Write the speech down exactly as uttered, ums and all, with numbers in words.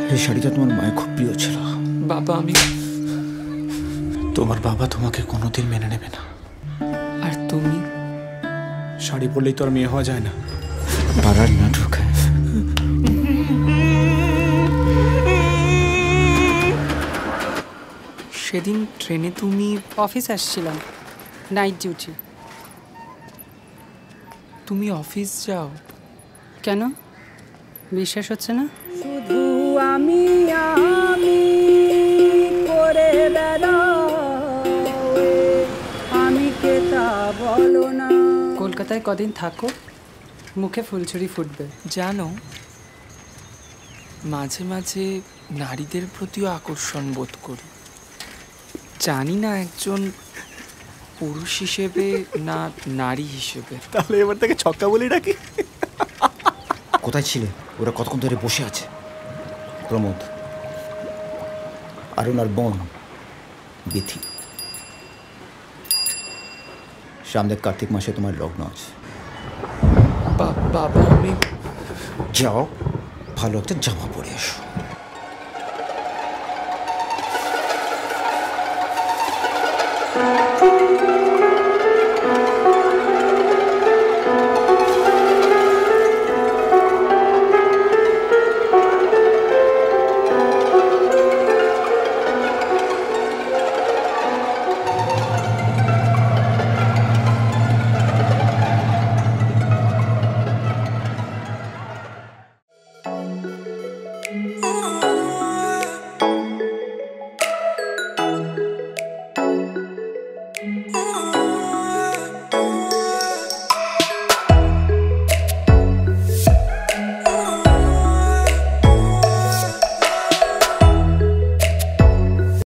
এই শাড়িটা তোমার মায়ের খুব প্রিয় ছিল। বাবা, আমি তোমার বাবা তোমাকে কোনোদিন মেনে নেবে না। আর তুমি? শাড়ি পরলেই তো আর মেয়ে হওয়া যায় না। পাড়ার নাটক। সেদিন ট্রেনে তুমি অফিস আসছিলাম, নাইট ডিউটি। তুমি অফিস যাও কেন, বিশ্বাস হচ্ছে না? শুধু আমি আমি করে বেড়াও, আমি কে তা বলো না। কলকাতায় কদিন থাকো, মুখে ফুলছুরি ফুটবে। জানো, মাঝে মাঝে নারীদের প্রতিও আকর্ষণ বোধ করি। জানি না একজন পুরুষ হিসেবে না নারী হিসেবে। তাহলে এবার থেকে ছক্কা বলি ডাকি। কোথায় ছিলে? ওরা কতক্ষণ ধরে বসে আছে। প্রমোদ আর ওনার বোন বিথি। সামনে কার্তিক মাসে তোমার লগ্ন আছে। বাবা, আমি যাও, ভালো একটা জামা পরে এসো।